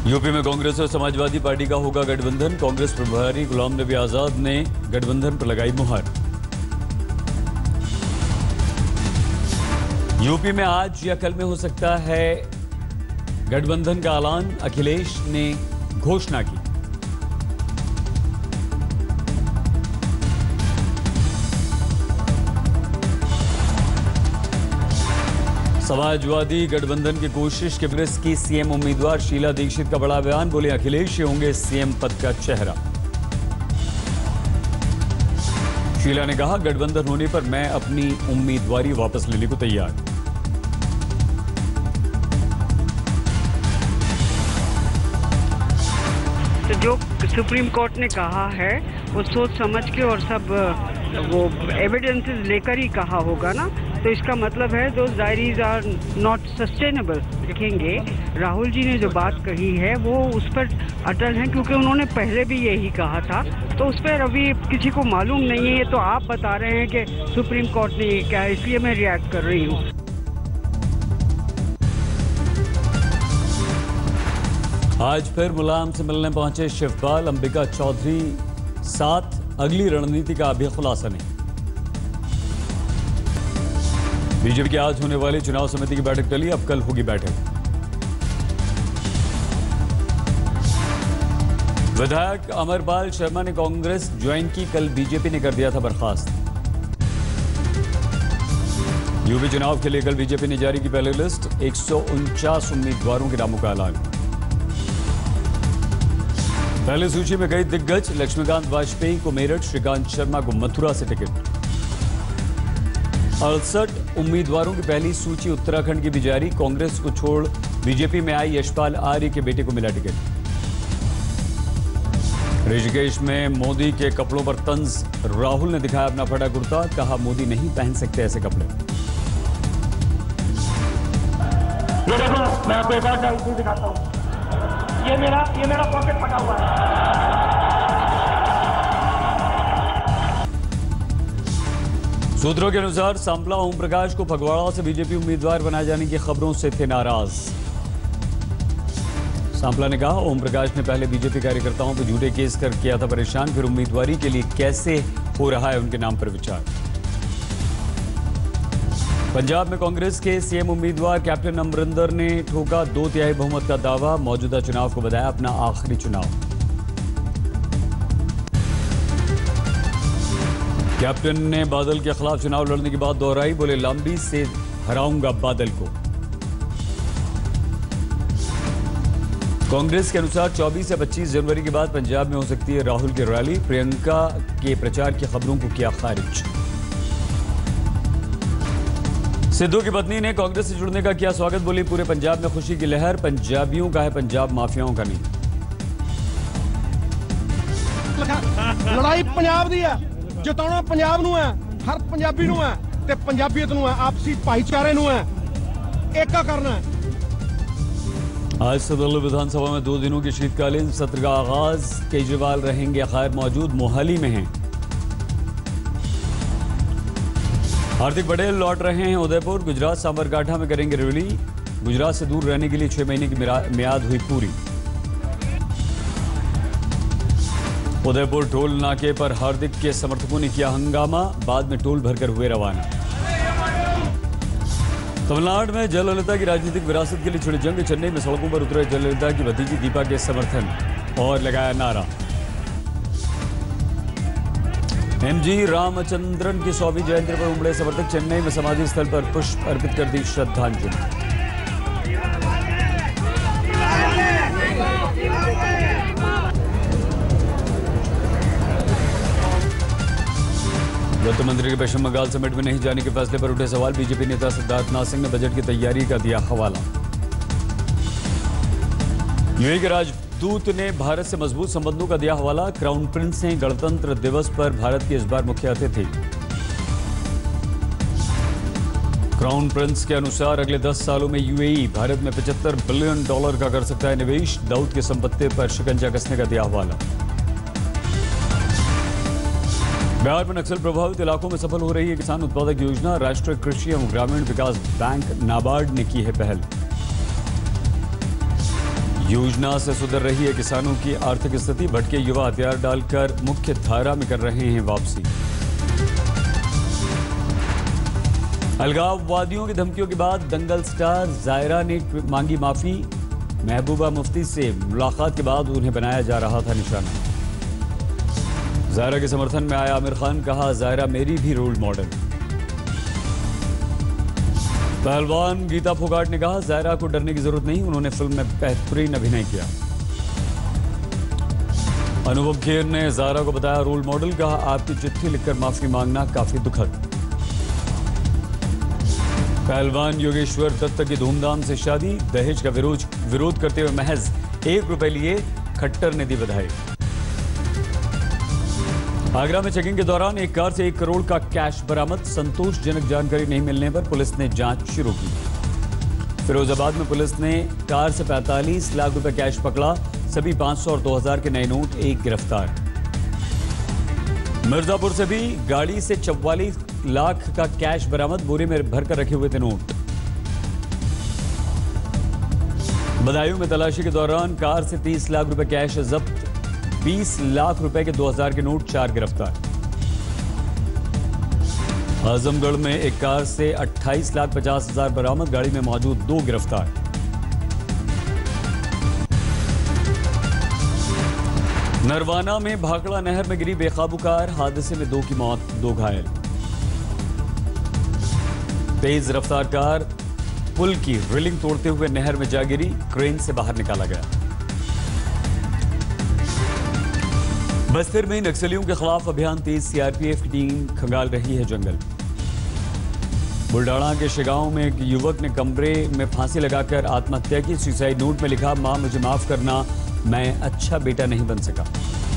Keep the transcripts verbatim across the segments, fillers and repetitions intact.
UP में कांग्रेस और Samajwadi party का होगा गठबंधन। कांग्रेस प्रभारी गुलाम नबी आजाद ने गठबंधन पर लगाई मुहर। यूपी में आज या कल में हो सकता है गठबंधन का ऐलान, अखिलेश ने घोषणा की। समाजवादी गठबंधन की कोशिश के कांग्रेस की सीएम उम्मीदवार शीला दीक्षित का बड़ा बयान, बोले अखिलेश ही होंगे सीएम पद का चेहरा। शीला ने कहा गठबंधन होने पर मैं अपनी उम्मीदवारी वापस लेने को तैयार। तो जो सुप्रीम कोर्ट ने कहा है वो सोच समझ के और सब वो एविडेंसेस लेकर ही कहा होगा ना, तो इसका मतलब है दो डायरीज आर नॉट सस्टेनेबल। देखेंगे राहुल जी ने जो बात कही है वो उस पर अटल हैं, क्योंकि उन्होंने पहले भी यही कहा था, तो उस पर अभी किसी को मालूम नहीं है। ये तो आप बता रहे हैं कि सुप्रीम कोर्ट ने ये कहा, इसलिए मैं रिएक्ट कर रही हूँ। आज फिर मुलायम से मिलने पहुंचे शिवपाल, अंबिका चौधरी साथ अगली रणनीति का अभी खुलासा नहीं। बीजेपी की आज होने वाली चुनाव समिति की बैठक टली, अब कल होगी बैठक। विधायक अमरपाल शर्मा ने कांग्रेस ज्वाइन की, कल बीजेपी ने कर दिया था बर्खास्त। यूपी चुनाव के लिए कल बीजेपी ने जारी की पहली लिस्ट, एक सौ उनचास उम्मीदवारों के नामों का ऐलान। पहली सूची में कई दिग्गज, लक्ष्मीकांत वाजपेयी को मेरठ, श्रीकांत शर्मा को मथुरा से टिकट। अड़सठ उम्मीदवारों की पहली सूची उत्तराखंड की भी जारी, कांग्रेस को छोड़ बीजेपी में आई यशपाल आर्य के बेटे को मिला टिकट। ऋषिकेश में मोदी के कपड़ों पर तंज, राहुल ने दिखाया अपना फटा कुर्ता, कहा मोदी नहीं पहन सकते ऐसे कपड़े। ये देखो मैं आपको एक बार डाउट दिखाता हूँ, ये मेरा ये मेरा पॉकेट फटा हुआ है। सूत्रों के अनुसार सांपला ओम प्रकाश को फगवाड़ा से बीजेपी उम्मीदवार बनाए जाने की खबरों से थे नाराज। सांपला ने कहा ओम प्रकाश ने पहले बीजेपी कार्यकर्ताओं पर झूठे केस कर किया था परेशान, फिर उम्मीदवारी के लिए कैसे हो रहा है उनके नाम पर विचार। पंजाब में कांग्रेस के सीएम उम्मीदवार कैप्टन अमरिंदर ने ठोका दो तिहाई बहुमत का दावा, मौजूदा चुनाव को बताया अपना आखिरी चुनाव। कैप्टन ने बादल के खिलाफ चुनाव लड़ने की बात दोहराई, बोले लंबी से हराऊंगा बादल को। कांग्रेस के अनुसार चौबीस से पच्चीस जनवरी के बाद पंजाब में हो सकती है राहुल की रैली, प्रियंका के प्रचार की खबरों को किया खारिज। सिद्धू की पत्नी ने कांग्रेस से जुड़ने का किया स्वागत, बोली पूरे पंजाब में खुशी की लहर, पंजाबियों का है पंजाब, माफियाओं का नहीं। लड़ाई पंजाब दी है, जिताना पंजाब नूं है, हर पंजाबी नूं है ते पंजाबीयत नूं है, आपसी भाईचारे नूं है, एका करना है। आज सदर विधानसभा में दो दिनों के शीतकालीन सत्र का आगाज, केजरीवाल रहेंगे खैर मौजूद, मोहाली में हैं। हार्दिक पटेल लौट रहे हैं उदयपुर, गुजरात साबरकांठा में करेंगे रैली, गुजरात से दूर रहने के लिए छह महीने की मियाद हुई पूरी। उदयपुर टोल नाके पर हार्दिक के समर्थकों ने किया हंगामा, बाद में टोल भरकर हुए रवाना। तमिलनाडु में जयललिता की राजनीतिक विरासत के लिए छिड़ी जंग, चेन्नई में सड़कों पर उतरे जयललिता की भतीजी दीपा के समर्थन और लगाया नारा। एमजी रामचंद्रन की सौवीं जयंती पर उमड़े समर्थक, चेन्नई में समाधि स्थल पर पुष्प अर्पित कर दी श्रद्धांजलि। वित्त मंत्री के पश्चिम बंगाल समिट में नहीं जाने के फैसले पर उठे सवाल, बीजेपी नेता सिद्धार्थनाथ सिंह ने बजट की तैयारी का दिया हवाला। यूएई के राजदूत ने भारत से मजबूत संबंधों का दिया हवाला, क्राउन प्रिंस ने गणतंत्र दिवस पर भारत के इस बार मुख्य अतिथि। क्राउन प्रिंस के अनुसार अगले दस सालों में यूएई भारत में पचहत्तर बिलियन डॉलर का कर सकता है निवेश, दाऊद की संपत्ति पर शिकंजा कसने का दिया हवाला। बिहार में नक्सल प्रभावित इलाकों में सफल हो रही है किसान उत्पादक योजना, राष्ट्रीय कृषि एवं ग्रामीण विकास बैंक नाबार्ड ने की है पहल। योजना से सुधर रही है किसानों की आर्थिक स्थिति, भटके युवा हथियार डालकर मुख्य धारा में कर रहे हैं वापसी। अलगाववादियों की धमकियों के बाद दंगल स्टार जायरा ने मांगी माफी। महबूबा मुफ्ती से मुलाकात के बाद उन्हें बनाया जा रहा था निशाना। जायरा के समर्थन में आया आमिर खान, कहा जायरा मेरी भी रोल मॉडल। पहलवान गीता फोगाट ने कहा जायरा को डरने की जरूरत नहीं, उन्होंने फिल्म में बेहतरीन अभिनय किया। अनुभव खेर ने जायरा को बताया रोल मॉडल, कहा आपकी चिट्ठी लिखकर माफी मांगना काफी दुखद। पहलवान योगेश्वर दत्त की धूमधाम से शादी, दहेज का विरोध विरोध करते हुए महज एक रुपए लिए खट्टर ने दी बधाई। आगरा में चेकिंग के दौरान एक कार से एक करोड़ का कैश बरामद, संतोषजनक जानकारी नहीं मिलने पर पुलिस ने जांच शुरू की। फिरोजाबाद में पुलिस ने कार से पैंतालीस लाख रुपए कैश पकड़ा, सभी पांच सौ और दो हजार के नए नोट, एक गिरफ्तार। मिर्जापुर से भी गाड़ी से चौवालीस लाख का कैश बरामद, बोरे में भरकर रखे हुए थे नोट। बदायूं में तलाशी के दौरान कार से तीस लाख रुपए कैश जब्त, बीस लाख रुपए के दो हजार के नोट, चार गिरफ्तार। आजमगढ़ में एक कार से अट्ठाईस लाख पचास हजार बरामद, गाड़ी में मौजूद दो गिरफ्तार। नरवाना में भाखड़ा नहर में गिरी बेकाबू कार, हादसे में दो की मौत, दो घायल। तेज रफ्तार कार पुल की रेलिंग तोड़ते हुए नहर में जा गिरी, क्रेन से बाहर निकाला गया। बस्तर में नक्सलियों के खिलाफ अभियान तेज, सीआरपीएफ की टीम खंगाल रही है जंगल। बुल्डाना के शिगांव में एक युवक ने कमरे में फांसी लगाकर आत्महत्या की, सुसाइड नोट में लिखा मां मुझे माफ करना, मैं अच्छा बेटा नहीं बन सका।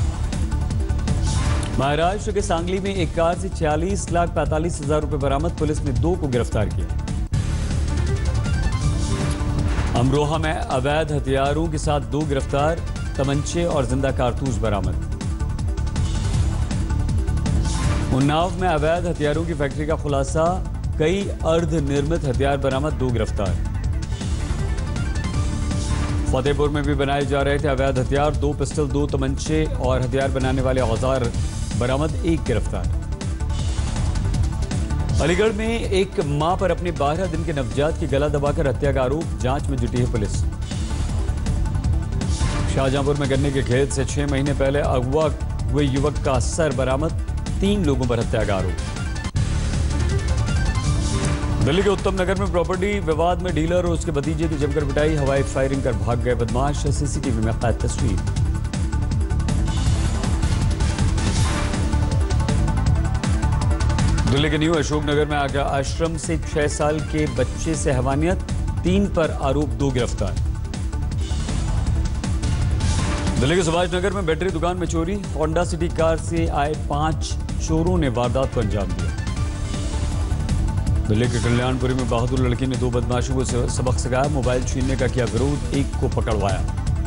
महाराष्ट्र के सांगली में एक कार से छियालीस लाख पैंतालीस हजार रुपए बरामद, पुलिस ने दो को गिरफ्तार किया। अमरोहा में अवैध हथियारों के साथ दो गिरफ्तार, तमंचे और जिंदा कारतूस बरामद। उन्नाव में अवैध हथियारों की फैक्ट्री का खुलासा, कई अर्ध निर्मित हथियार बरामद, दो गिरफ्तार। फतेहपुर में भी बनाए जा रहे थे अवैध हथियार, दो पिस्टल, दो तमंचे और हथियार बनाने वाले औजार बरामद, एक गिरफ्तार। अलीगढ़ में एक मां पर अपने बारह दिन के नवजात की गला दबाकर हत्या का आरोप, जांच में जुटी है पुलिस। शाहजहांपुर में गन्ने के खेत से छह महीने पहले अगवा हुए युवक का सर बरामद, तीन लोगों पर हत्या का आरोप। दिल्ली के उत्तम नगर में प्रॉपर्टी विवाद में डीलर और उसके भतीजे की जमकर पिटाई, हवाई फायरिंग कर भाग गए बदमाश, सीसीटीवी में कैद तस्वीर। दिल्ली के न्यू अशोकनगर में आगरा आश्रम से छह साल के बच्चे से हैवानियत, तीन पर आरोप, दो गिरफ्तार। दिल्ली के सुभाष नगर में बैटरी दुकान में चोरी, होंडा सिटी कार से आए पांच चोरों ने वारदात को अंजाम दिया। दिल्ली के कल्याणपुरी में बहादुर लड़की ने दो बदमाशों को सबक सिखाया, मोबाइल छीनने का किया विरोध, एक को पकड़वाया।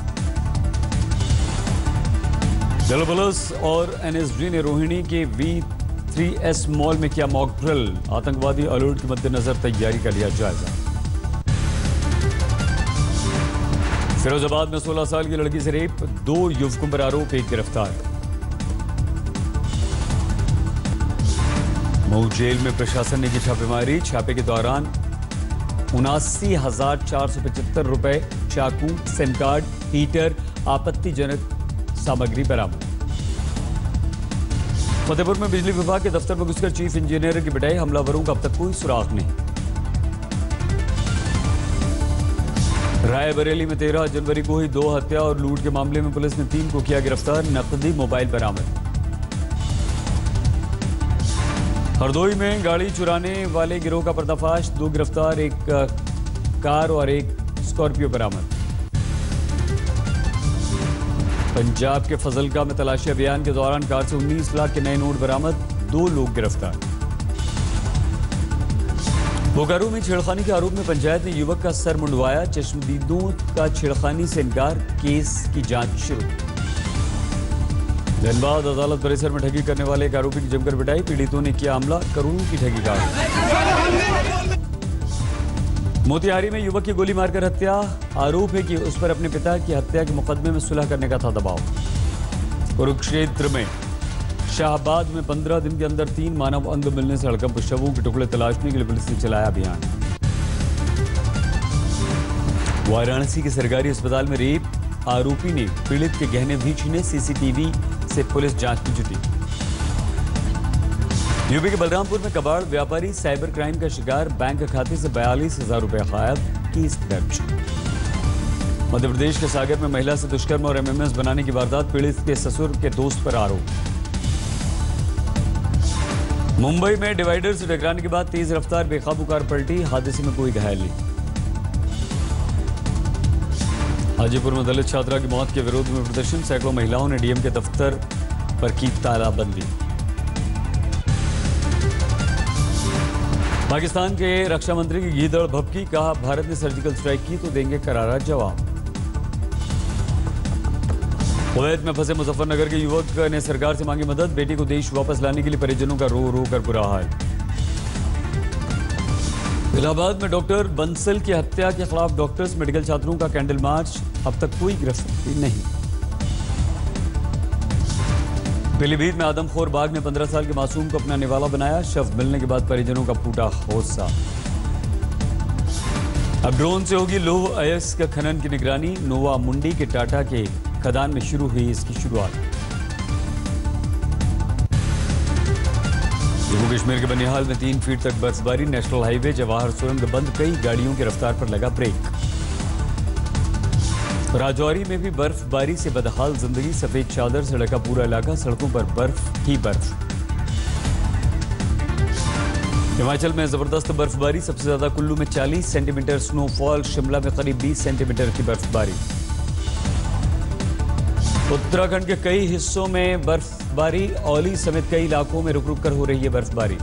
दिल्ली पुलिस और एनएसजी ने रोहिणी के वी थ्री एस मॉल में किया मॉक ड्रिल, आतंकवादी अलर्ट के मद्देनजर तैयारी का लिया जायजा। फिरोजाबाद में सोलह साल की लड़की से रेप, दो युवकों पर आरोप, एक गिरफ्तार। मऊ जेल में प्रशासन ने की छापेमारी, छापे के दौरान उनासी हजार चार सौ पचहत्तर रुपए, चाकू, सिम कार्ड, हीटर, आपत्तिजनक सामग्री बरामद। फतेहपुर में बिजली विभाग के दफ्तर में घुसकर चीफ इंजीनियर की पिटाई, हमलावरों का अब तक कोई सुराग नहीं। रायबरेली में तेरह जनवरी को ही दो हत्या और लूट के मामले में पुलिस ने तीन को किया गिरफ्तार, नकदी मोबाइल बरामद। हरदोई में गाड़ी चुराने वाले गिरोह का पर्दाफाश, दो गिरफ्तार, एक कार और एक स्कॉर्पियो बरामद। पंजाब के फजलका में तलाशी अभियान के दौरान कार से उन्नीस लाख के नए नोट बरामद, दो लोग गिरफ्तार। बोकारो में छेड़खानी के आरोप में पंचायत ने युवक का सर मुंडवाया, चश्मदीदों का छेड़खानी से इनकार, केस की जांच शुरू। धनबाद अदालत परिसर में ठगी करने वाले एक आरोपी की जमकर पिटाई, पीड़ितों ने किया हमला, करोड़ों की ठगी का। मोतिहारी में युवक की गोली मारकर हत्या। आरोप है कि उस पर अपने पिता की हत्या के मुकदमे में सुलह करने का था दबाव। कुरुक्षेत्र में शाहबाद में पंद्रह दिन के अंदर तीन मानव अंग मिलने से हड़कंप, शवों के टुकड़े तलाशने के लिए पुलिस ने चलाया अभियान। वाराणसी के सरकारी अस्पताल में रेप, आरोपी ने पीड़ित के गहने भी छीने, सीसीटीवी से पुलिस जांच की जुटी। यूपी के बलरामपुर में कबाड़ व्यापारी साइबर क्राइम का शिकार, बैंक खाते से बयालीस हजार रुपए गायब, केस दर्ज। मध्य प्रदेश के सागर में महिला से दुष्कर्म और एमएमएस बनाने की वारदात, पीड़ित के ससुर के दोस्त पर आरोप। मुंबई में डिवाइडर से टकराने के बाद तेज रफ्तार बेकाबू कार पलटी, हादसे में कोई घायल नहीं। हाजीपुर में दलित छात्रा की मौत के विरोध में प्रदर्शन, सैकड़ों महिलाओं ने डीएम के दफ्तर पर की तालाबंदी। पाकिस्तान के रक्षा मंत्री की गीदड़ भभकी, कहा भारत ने सर्जिकल स्ट्राइक की तो देंगे करारा जवाब। कुवैत में फंसे मुजफ्फरनगर के युवक ने सरकार से मांगी मदद, बेटी को देश वापस लाने के लिए परिजनों का रो रो कर बुरा हाल। इलाहाबाद में डॉक्टर बंसल की हत्या के खिलाफ डॉक्टर्स मेडिकल छात्रों का कैंडल मार्च, अब तक कोई गिरफ्तारी नहीं। पीलीभीत में आदमखोर बाघ ने पंद्रह साल के मासूम को अपना निवाला बनाया, शव मिलने के बाद परिजनों का फूटा हौसला। अब ड्रोन से होगी लौह अयस्क का खनन की निगरानी, नोवा मुंडी के टाटा के खदान में शुरू हुई इसकी शुरुआत। जम्मू कश्मीर के बनिहाल में तीन फीट तक बर्फबारी, नेशनल हाईवे जवाहर सुरंग बंद, कई गाड़ियों की रफ्तार पर लगा ब्रेक। राजौरी में भी बर्फबारी से बदहाल जिंदगी, सफेद चादर से ढका पूरा इलाका, सड़कों पर बर्फ ही बर्फ। हिमाचल में जबरदस्त बर्फबारी, सबसे ज्यादा कुल्लू में चालीस सेंटीमीटर स्नोफॉल, शिमला में करीब बीस सेंटीमीटर की बर्फबारी। उत्तराखंड के कई हिस्सों में बर्फबारी, औली समेत कई इलाकों में रुक रुक कर हो रही है बर्फबारी।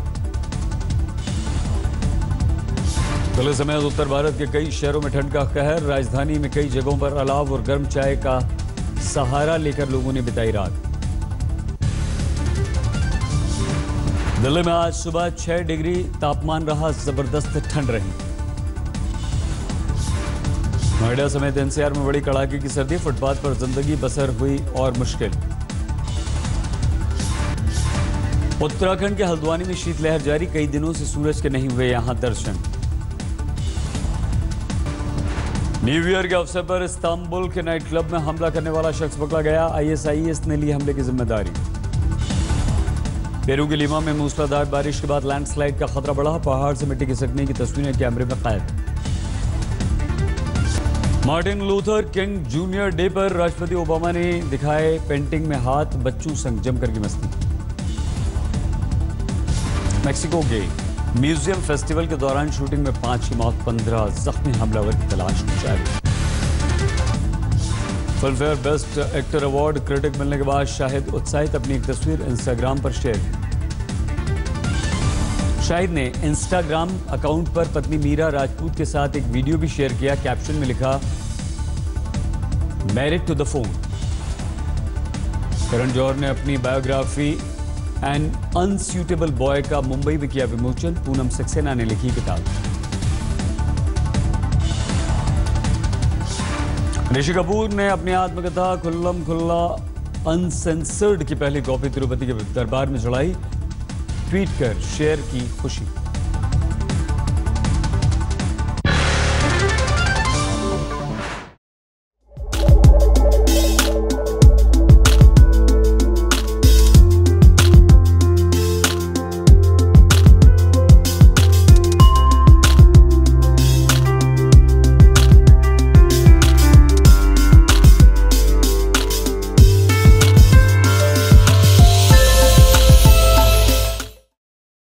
कल समेत उत्तर भारत के कई शहरों में ठंड का कहर, राजधानी में कई जगहों पर अलाव और गर्म चाय का सहारा लेकर लोगों ने बिताई रात। दिल्ली में आज सुबह छह डिग्री तापमान रहा, जबरदस्त ठंड रही। नोएडा समेत एनसीआर में बड़ी कड़ाके की सर्दी, फुटपाथ पर जिंदगी बसर हुई और मुश्किल। उत्तराखंड के हल्द्वानी में शीतलहर जारी, कई दिनों से सूरज के नहीं हुए यहां दर्शन। न्यू ईयर के अवसर पर इस्तांबुल के नाइट क्लब में हमला करने वाला शख्स पकड़ा गया, आईएसआईएस ने ली हमले की जिम्मेदारी। पेरू के लीमा में मूसलाधार बारिश के बाद लैंडस्लाइड का खतरा बढ़ा, पहाड़ से मिट्टी खिसकने की तस्वीरें कैमरे में कैद। Martin Luther King junior day पर राष्ट्रपति ओबामा ने दिखाए पेंटिंग में हाथ, बच्चों संग जमकर की मस्ती। मेक्सिको के म्यूजियम फेस्टिवल के दौरान शूटिंग में पांच की मौत, पंद्रह जख्मी, हमलावर की तलाश जारी। Filmfare best actor award critic मिलने के बाद शाहिद उत्साहित अपनी एक तस्वीर इंस्टाग्राम पर शेयर की। शाहिद ने इंस्टाग्राम अकाउंट पर पत्नी मीरा राजपूत के साथ एक वीडियो भी शेयर किया, कैप्शन में लिखा married to the phone. Karan Johar ने अपनी बायोग्राफी एन अनस्यूटेबल बॉय का मुंबई में किया विमोचन, पूनम सक्सेना ने लिखी किताब। ऋषि कपूर ने अपनी आत्मकथा खुल्लम खुल्ला अनसेंसर्ड की पहली कॉपी तिरुपति के दरबार में चढ़ाई, ट्वीट कर शेयर की खुशी।